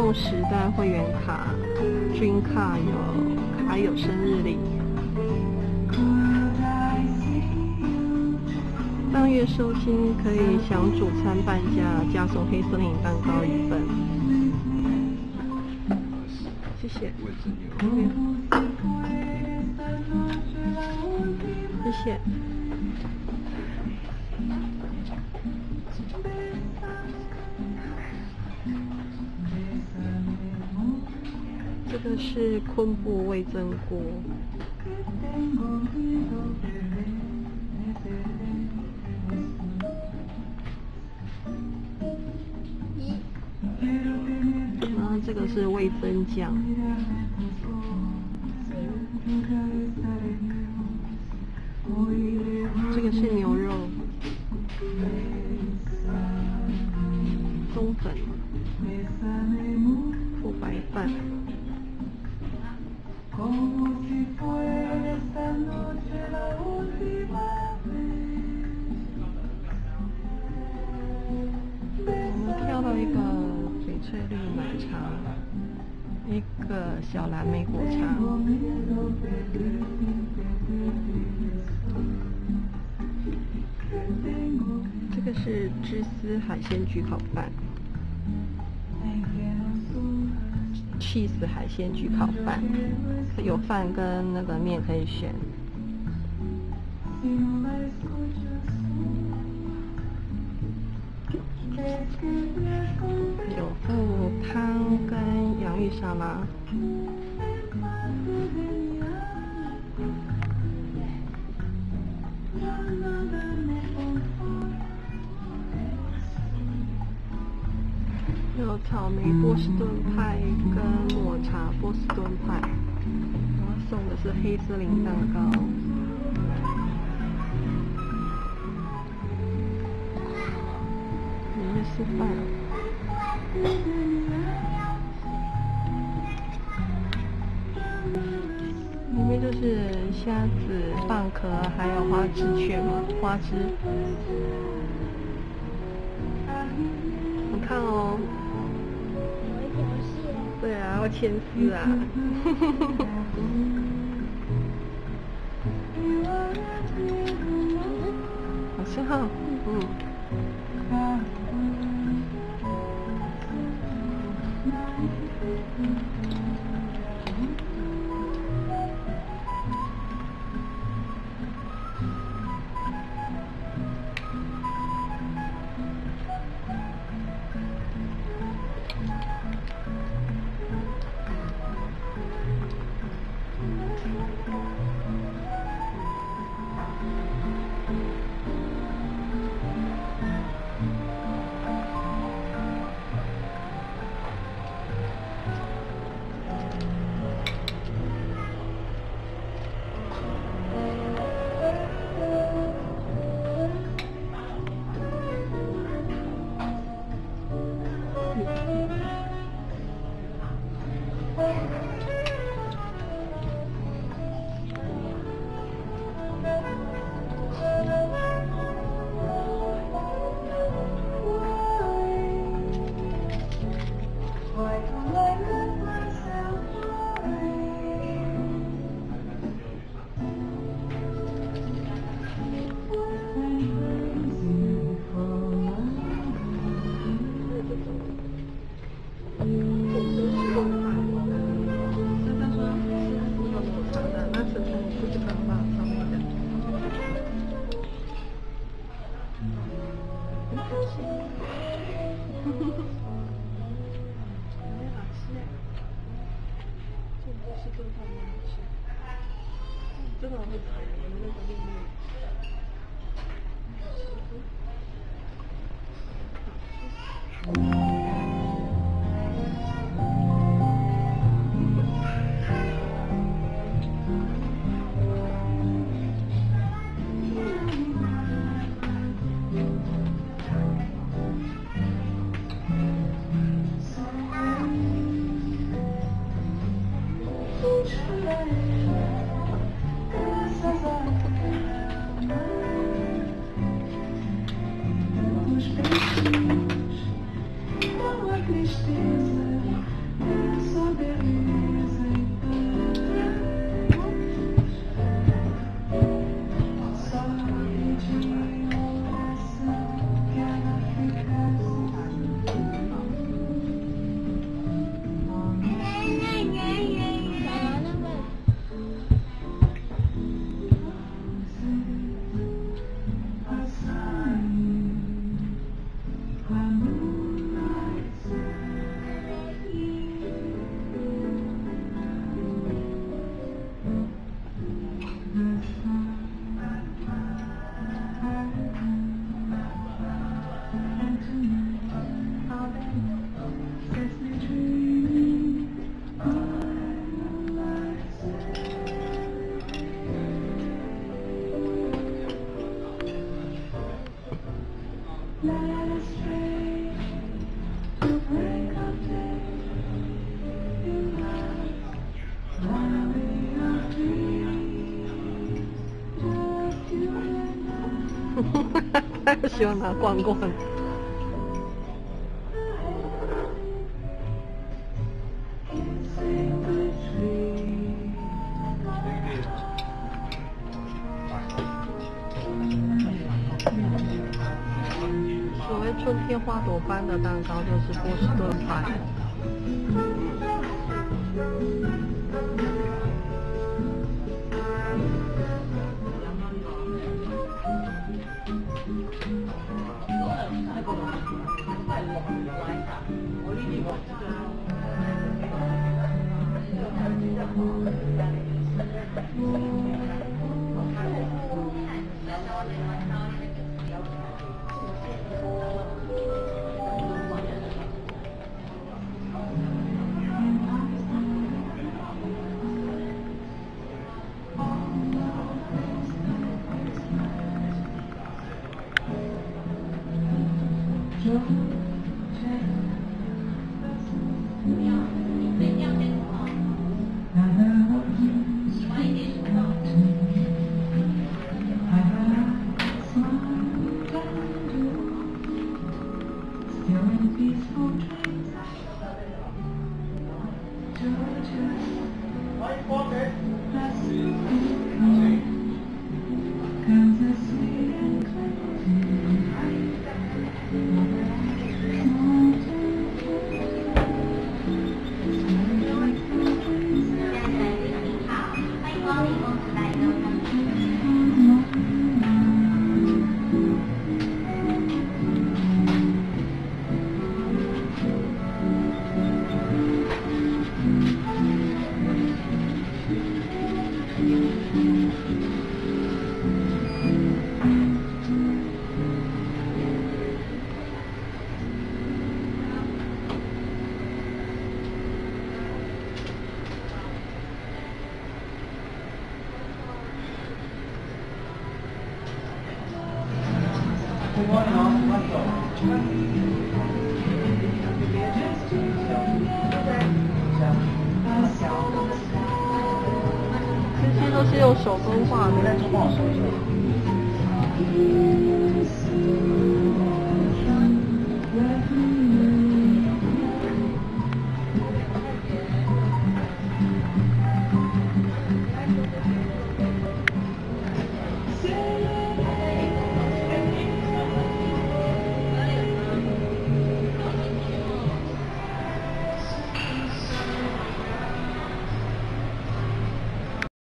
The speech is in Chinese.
动时代会员卡、军卡有生日礼。当月收金可以享主餐半价，加送黑森林蛋糕1份。谢谢。谢谢。这个是昆布味噌锅。然后这个是味噌酱。这个是牛肉。冬粉。富白饭。我们挑到一个翡翠绿奶茶，一个小蓝莓果茶。这个是芝丝海鲜焗烤饭。cheese 海鲜焗烤饭，有饭跟那个面可以选。有附汤跟洋芋沙拉。有草莓波士顿派跟抹茶波士顿派，然后送的是黑森林蛋糕。里面是饭。里面就是虾子、蚌壳，还有花枝雀嘛，花枝。你看哦。对啊，要牵丝啊。好像，真的会吃我们那个面面。 太喜欢拿罐罐。所谓春天花朵般的蛋糕就是波士顿派。这些都是用手工画的。